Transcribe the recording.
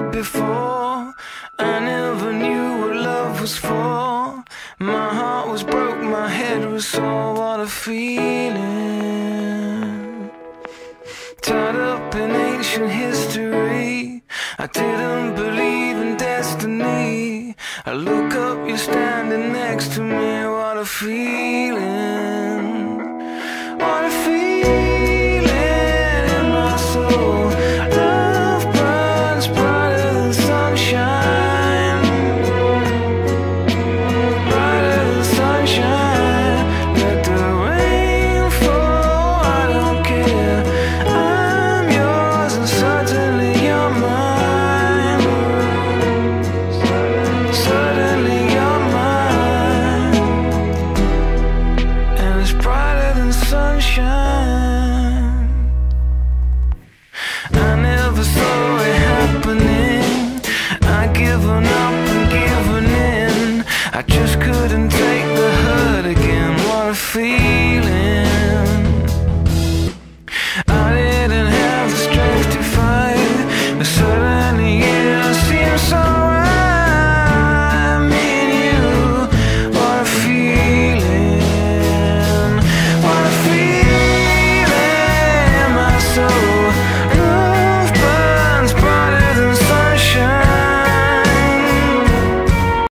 it before. I never knew what love was for. My heart was broke, my head was sore. What a feeling. Tied up in ancient history, I didn't believe in destiny. I look up, you're standing next to me. What a feeling.